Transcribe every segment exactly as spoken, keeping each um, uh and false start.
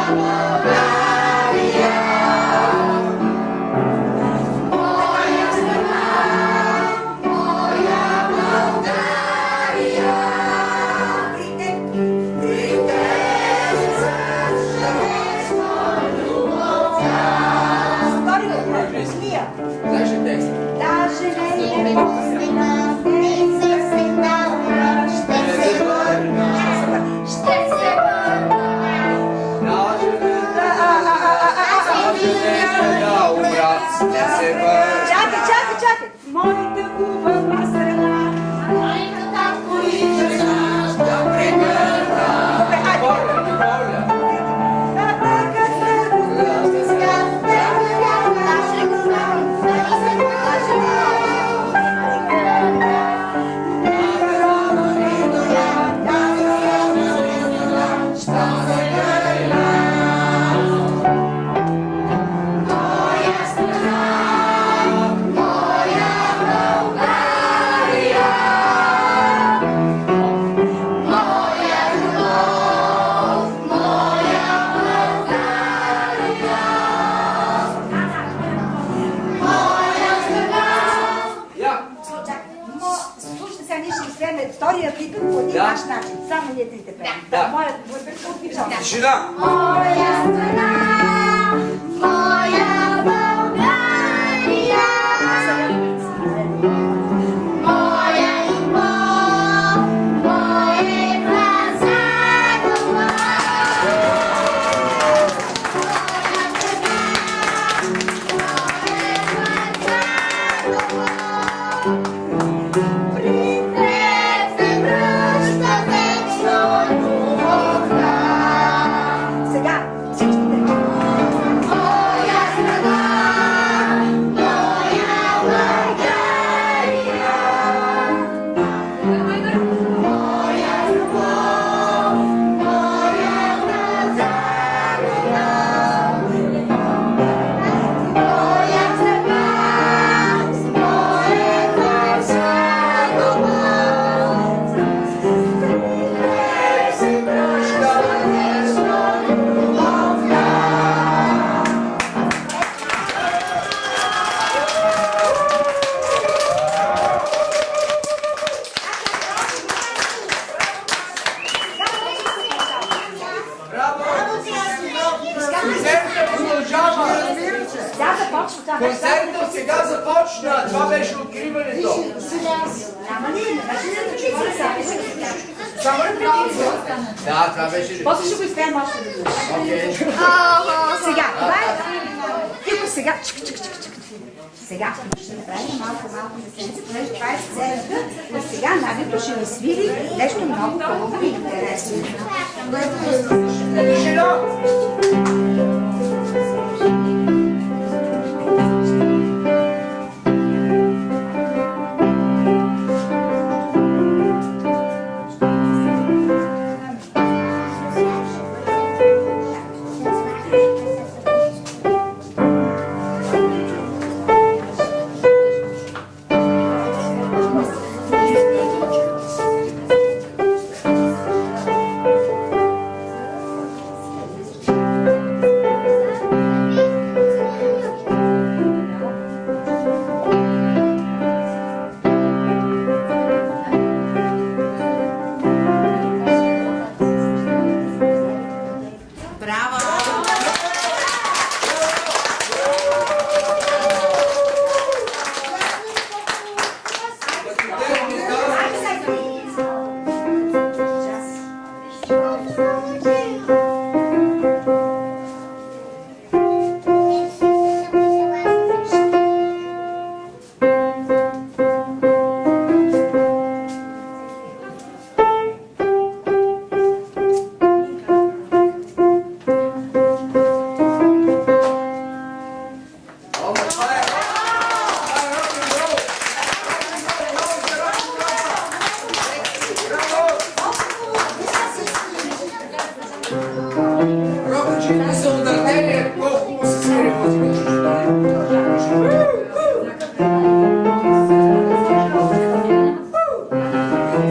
Чакай, чакай, чакай! Моята хубава страна, майка татко искаш да прегърна. Втория клип по един наш начин. Само ние трите пеем. Да, моят отпичам. Тишина! Моя страна, моя България, моя любов, мое глаза, дума. Моя страна, мое глаза, дума. Концертът сега започна. Това беше откриването. Само репетиция. Да, това беше. После ще го изпеем още веднъж. Сега, това е... Тихо сега. Чик, чик, чик, чик. Сега ще направим малко, малко месенце, понеже това е сцената. И сега Надито ще ни свири нещо много хубаво и интересно.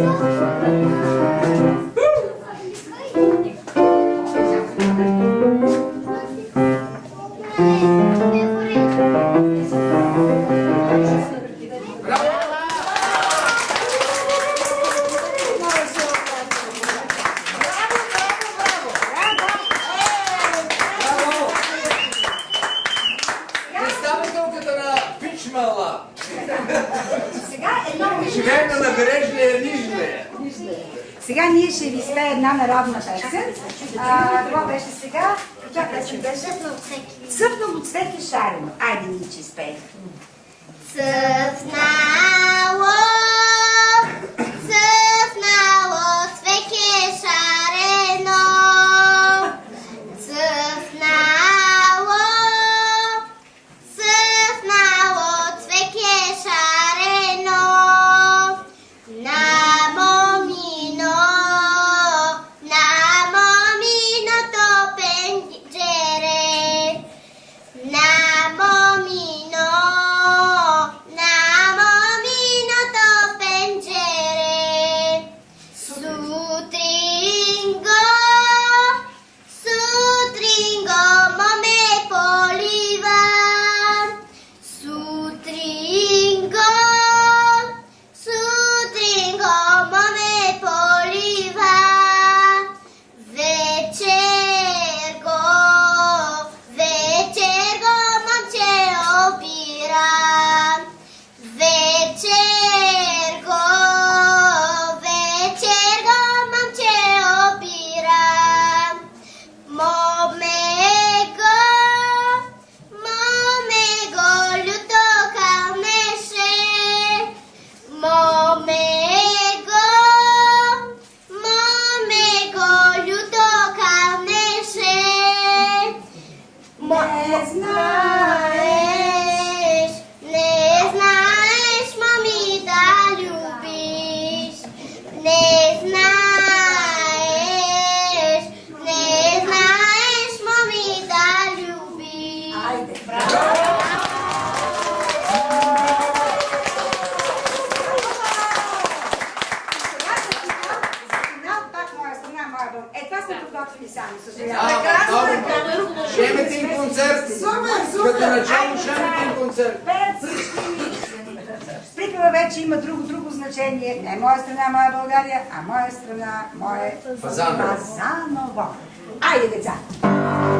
Thank you. Живеем на набережния Нижния. Сега ние ще ви спее една народна песен. А, това беше сега. Каква песен беше? Цъфнало цвеке шарено. Айде, ние ще спее. Цъфнало, цъфнало цвеке шарено. Цъфнало, цъфнало цвеке шарено. На момино, на моминото пенджере. На момино, на моминото пенджере. Сутринго, сутринго моме полива. Сутринго, сутринго моме полива. Вечерго, вечерго момче обира. Вечерго, вечерго момче обира. Момего, момего люто кълнеше. Момего, момего люто кълнеше. Не знаеш, не знаеш, моми, да любиш. Не знаеш, не знаеш, моми, да любиш. Айде, е, това сме подготвили само, съжалявам. Ще имате и концерт. Като начало ще имате и концерт. Пеят всички. Припева вече има друго, друго значение. Не моя страна, моя България, а моя страна, мое Фазаново. Фазаново. Айде, деца!